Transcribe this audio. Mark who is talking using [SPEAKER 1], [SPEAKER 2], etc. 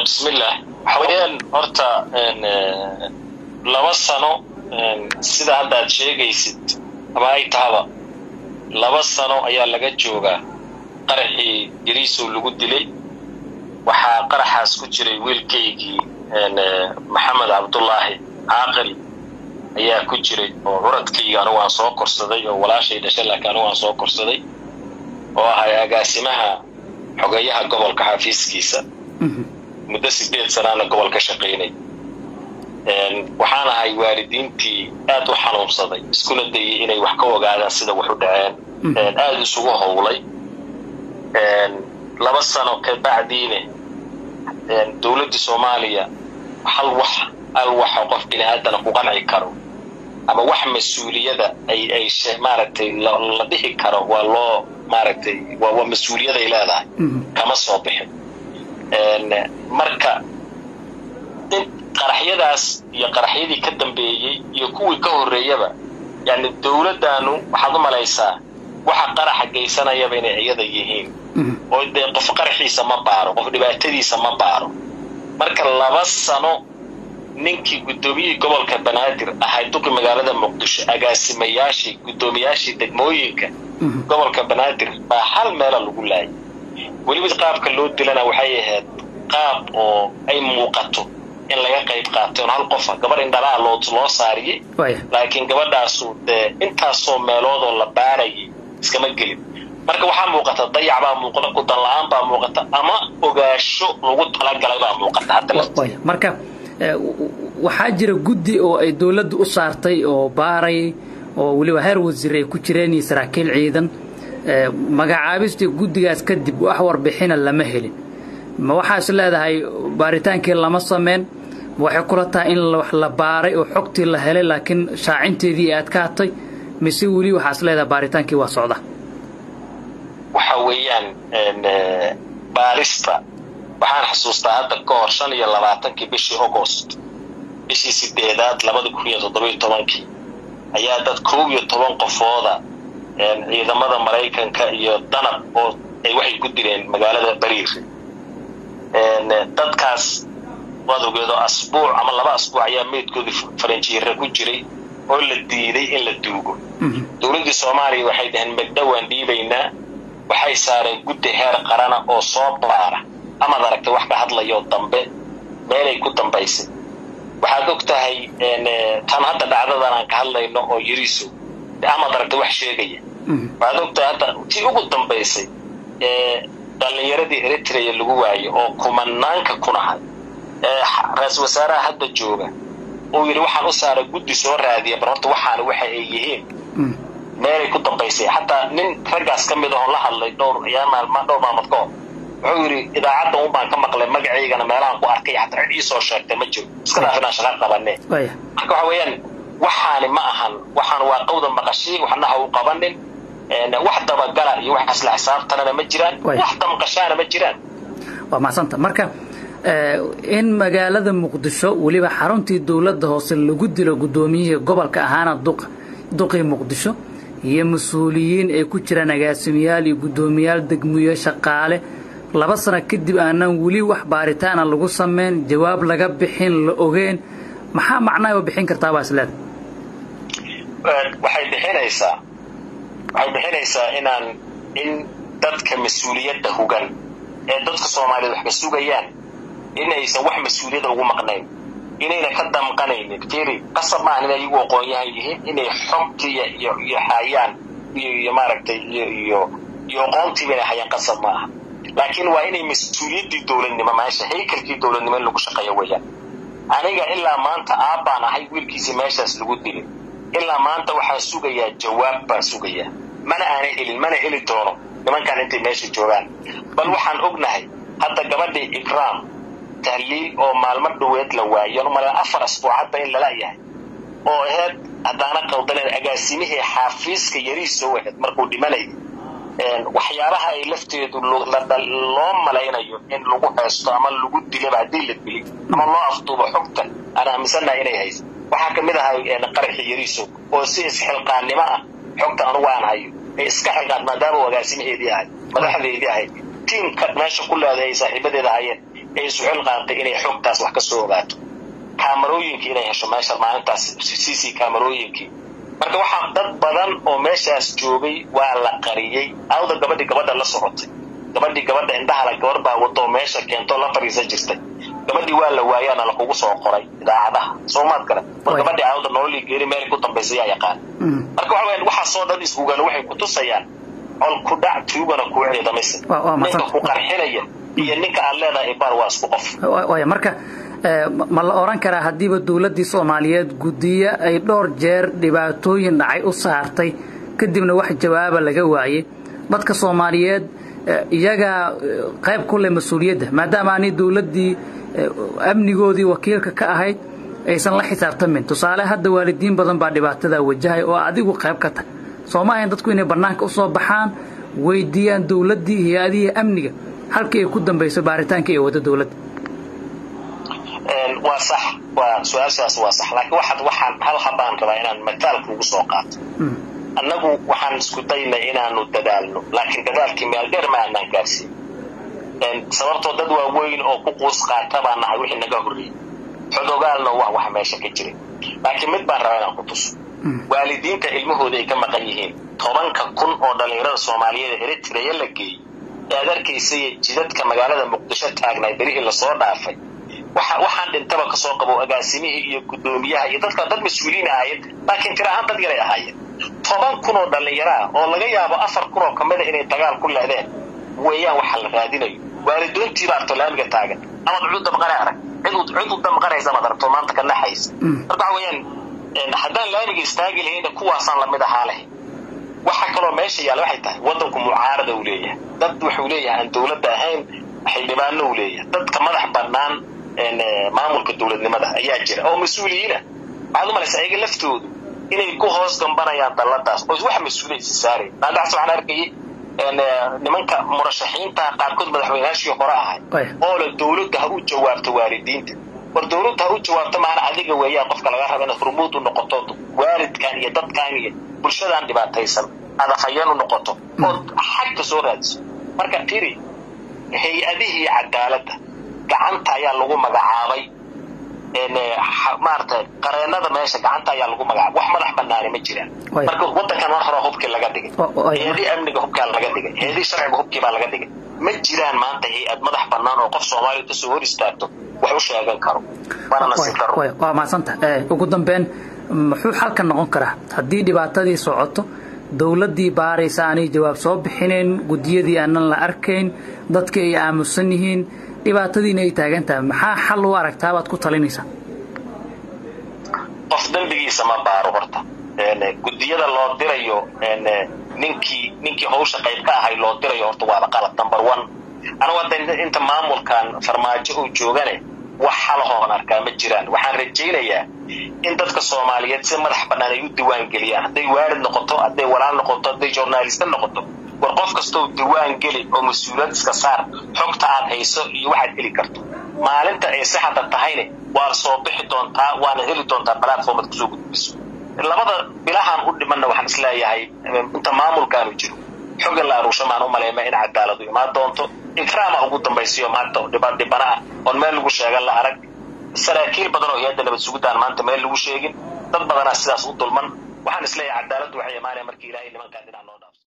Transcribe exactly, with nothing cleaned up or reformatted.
[SPEAKER 1] بسم الله حواليا horta laba sano sida hadda aad sheegaysid ama ay taaba laba sano ayaa laga joogaa qaraxii Yariiso lagu dilay waxa qaraxaas ku jiray wiilkeygii Maxamed Cabdullaahi Caaqil ayaa ku jiray oo uradkayga anigu aan soo korsaday oo walaashay dhashay laakiin anigu aan soo korsaday oo ahay agaasimaha xogayaha gobolka xafiiskiisa muddo sideed sano gobolka shaqeynay een waxaan ahay waalidiintii aad u xanuunsaday iskuna dayay inay wax ka ogaadaan sida wax u dhaceen een aad isugu howlay een laba sano ka bacdiina een dawladda Soomaaliya hal wax al wax qof bini'aadan ku qanci karo ama wax mas'uuliyada ay ay maaragtay la dhihi karo waa loo maaragtay waa mas'uuliyada ay leedahay kama soo bixin een marka qaraxyadaas iyo qaraxyadii ka dambeeyay iyo kuwii ka horeeyaba yani dawladdaanu waxaad u malaysaa waxa qaraxa geysanayaba inay iyada yihiin oo dee qof qaraxiisa ma baaro qof dhibaatadiisa ma baaro marka laba sano ninkii gudoomiyay gobolka Banaadir ahay duqi magaalada Muqdisho agaasimayaashii gudoomiyaashii degmooyinka gobolka Banaadir baa hal meel lagu laayay waliba qaabka loo dilana waxay ahayd qaab oo ay muuqato in laga qayb qaato hal qof gabar indhalaa loo loo saariyay laakiin gabadhaas intaas soo meelood oo la baaray iskama gelin marka waxa muuqata dayac baa muuqata ku dalaan baa muuqata ama ogaasho lagu tala galay baa muuqata hadda
[SPEAKER 2] marka waxa jira guddi oo ay dawladdu u saartay oo baaray oo waliba heer wasiir ay ku jireen Israa'iil ciidan magacaabistii guddigaas kadib wax warbixina lama helin ma waxa is leedahay baaritaankii lama sameyn waxay kula tahay in wax la baaray oo xogtii la helay laakiin shaacinteedii aad ka hatay mise wali waxa is leedahay baaritaankii waa socda
[SPEAKER 1] waxa weeyaan baarista waxaan xasuustaa hadda ka hor shan iyo labaatan bishii August bishii sideedaad laba kun iyo toddoba iyo toban ayaa dad koob iyo toban qofooda ciidamada Mareykanka iyo danab oo ay waxay ku direen magaalada Bariir een dadkaas wadoogeedo asbuuc ama laba asbuuc ayaa meedkoodii Faranjiyeer ku jiray oo la diiday in la duugo dawladda Soomaaliya waxay dhahan magdawaan dhiibaynaa waxay saareen guddi heer qaran oo soo baara ama daragta wax ka hadlayo dambe meelay ku dambaysay waxaad ogtahay in tan hadda dhacdadan aan ka hadlayno oo Yariiso ama daragta wax sheegaya waxaad ogtahay hadda tii ugu dambaysay ee dhalinyaradii Eritrea lagu waayo oo kumanaanka kunahay ee ra'iisul wasaaraha hadda jooga oo yiri waxaan u saaray guddi soo raadiya barta waxaan waxa ay yihiin meelay ku dambaysay hatta nin ragaas kamid ah oo la hadlay dhowr ayaa maalmo dhowr maalmood ka wuxuu yiri idaacadda uu baan ka maqlay magaceygana meelahan ku arkay hatta cid ii soo sheegtay ma jiro iska dhaafina shaqo qabanay marka waxa weeyaan waxaan ma ahan waxaan waa qowda maqashii waxna ha u qabanin ee wax daba gala iyo wax isla xisaabtana ma jiraan wax damqashaana ma jiraan
[SPEAKER 2] waa maasanta marka in magaalada Muqdisho waliba xaruntii dawladda hoose lagu dilo gudoomiyihii gobolka ahaana duq duqi Muqdisho iyo mas'uuliyiin ay ku jiraan agaasimayaal iyo gudoomiyaal degmooyin shaqaale laba sano kadib aanan wali wax baaritaan lagu sameyn jawaab laga bixin la ogeen maxaa macnaheedu bixin kartaa waaslad
[SPEAKER 1] waxay bixinaysaa waxay bixinaysaa inaan in dadka mas'uuliyadda hogan ee dadka Soomaaliyeed wax ka sugayaan inaysan wax mas'uuliyad ugu maqnayn inayna ka damqanaynin tiri qasab ma ahan inay ugu aqoon yihiin inay xogtii iyo iyo hayaan iyo maaragtay iyo iyo iyo aqoontii inay hayaan qasab ma aha laakiin waa inay mas'uuliyadii dawladnimo meesha haykalkii dawladnimo lagu shaqeeyo weeyaan aniga ilaa maanta aabaan ahay wiilkiisa meeshaas lagu dilay ilaa maanta waxa sugaya jawaab baa sugaya mana aanay helin mana heli doono nimankan intay meesha joogaan bal waxaan ognahay hadda gabadhii Ikraam tahliil oo maalmo dhaweed la waayo mar afar asbuucad in la laayahay oo ahayd hadana qowdaleen agaasimihii xafiiska Yariiso wahed markuu dhimanay een waxyaabaha ay lafteedu loo malaynayo in lagu haysto ama lagu dilay baadil la dilay ama loo afduubo xogta ana amisana inay hayso waxa kamid ah in qaraxi Yariiso oo si isxilqaannimo ah xogta aan waan hayo iska xilqaan maadaama agaasimiheedii ahay madaxdeedii ahay teamka meesha ku leedahay saaxiibadeeda hayeen ay su'aal qaatay inay xogtaas wax ka soo ogaato kaamarooyinka inay hesho meesha maalintaas C C kaamarooyinka marka waxa dad badan oo meeshaas joogay waa la qariyay awda gabadhi gabadha la socotay gabadhi gabadha indaha la gabar baa wado meesha keento la fariisan jirtay gabadhi waa la waayana la kugu soo qoray idaacadaha Soomaad kale gabadhi awda nolol geeri meel ku dambeysay ayaa yaqaan marka waxa weyn waxa soo dad isku gal waxay ku tusayaan ol ku dhac tuugana ku ciidamaysan ninka ku qarxinaya iyo ninka aan leedahay bar waa isku qof
[SPEAKER 2] way marka ma la oran karaa hadiiba dawladda Soomaaliyeed gudiya ay dhowr jeer dhibaatooyin dhacay u saartay kadibna wax jawaab laga waayay dadka Soomaaliyeed iyaga qayb ku leh mas'uuliyadda maadaama aan dawladdii amnigoodii wakiilka ka ahayd aysan la xisaabtamin tusaale hadda waalidiin badan baa dhibaatada wajahay oo adigu qayb ka tahay Soomaaliyeed dadku inay banaanka u soo baxaan weydiiyaan dawladdii hay'adaha amniga halkii ay ku dambayso baaritaanka ee wada dawladda
[SPEAKER 1] waa sax waa su'aashaas waa sax laakiin waxaad waxaan hal habaan rabaa inaan mataal kugu soo qaato annagu waxaan isku daynaa inaanu dadaalno laakiin dadaalkii meel dheer ma aanan gaarsiin sababtoo dad waaweyn oo ku quus qaata baan nahay wixii naga horreeyay xodogaalna waa wax meesha ka jiray laakiin mid baan rabaa inaan ku tuso waalidiinta ilmahooda ay ka maqan yihiin tobanka kun oo dhalinyarada Soomaaliyeed Eritrea la geeyay ee adarkaysay jidadka magaalada Muqdisho taagnay berihii la soo dhaafay waxa waxaan dhintaba ka soo qabo agaasimihii iyo gudoomiyaha iyo dadka dad mas'uuliin ahaayeen laakiin tira ahaan dad yar ay ahaayeen toban kun oo dhalinyaro oo laga yaabo afar kun oo kamid ah inay dagaal ku leedeen weeyaan waxa la raadinayo waalidiintii baa tolaamiga taagan ama cudud dabqara arag cudud cudud dabqaraysa ma darto maanta ka naxays marka weeyaan haddaan laamiga istaagi lahayn kuwaasaan la mid ahaa leh waxa kale oo meesha yaala waxay tahay wadanku mucaarada uu leeyahay dad wuxuu leeyahay aan dawladda ahayn xildhibaano uu leeyahay dadka madax bannaan een maamulka dawladnimada ayaa jira oo mas'uuliyiina waxaad u malaysaa ayaga laftoodu inay ku hoos gambanayaan dalladaas oo wax mas'uuliyad saaray maadaama waxaan arkay een nimanka murashaxiinta qaarkood madaxweynaashii hore ahay oo la dawladda ha u jawaabto waalidiinta war dawladda ha u jawaabto maana adiga weeyaan qofka laga rabo in hormuud u noqoto waalidkan iyo dadkan iyo bulshadan dhibaataysan adafayeen u noqoto oo xaq soo raadis marka tiri hay'adihi cadaaladda gacanta ayaa lagu magacaabay een maartay qareenada meesha gacanta ayaa lagu magacaabay wax madax bannaan ma jiraan marka wadankan wax hore hubkii laga dhigay hay'adii amniga hubkii laga dhigay hay'adii sharciga hubkii baa laga dhigay ma jiraan maanta hay'ad madax bannaan oo qof Soomaaliyeed ka soo hor istaagto wax u sheegan karo waana nasiib daro
[SPEAKER 2] waa maasanta ee ugu dambeyn muxuu xalka noqon karaa haddii dhibaatadii socoto dawladdii baaraysa aanay jawaab soo bixineen gudiyadii aanan la arkayn dadka ay aamusan yihiin dhibaatadiina ay taagan tahay maxaa xal u aragtaa baad ku talinaysaa
[SPEAKER 1] qof dambigiisa ma baaro horta een gudiyada loo dirayo een ninkii ninkii hawsha qayb ka ahay loo dirayo horta waa qalad number one ana wada inta maamulkan farmaajo uu joogane wax xal hoon arkaa ma jiraan waxaan rajaynayaa in dadka Soomaaliyeed si madax bannaan ay u diiwaan galiyaan haday waalid noqoto haday walaal noqoto haday journalist noqoto war qof kasto diiwaan gali oo mas'uuliyad iska saar xogta aad hayso iyo waxaad heli karto maalinta ay saxda tahayne waa soo bixi doontaa waana heli doontaa platformad ku soo gudbiso labada bilahan u dhimanna waxaan isleeyahay inta maamulkaanu jiro xog la aruusho maan u maleema in cadaaladu imaan doonto ikraama ugu dambaysiyo maanta dhibaan dhibana oo meel lagu sheegan la arag saraakiil badan oo hay'adda nabad sugidaan maanta meel lagu sheegin dad badan sidaas u dulman waxaan isleeyahay cadaaladu waxay imaanayaan markii Ilaahay nimanka dhinaca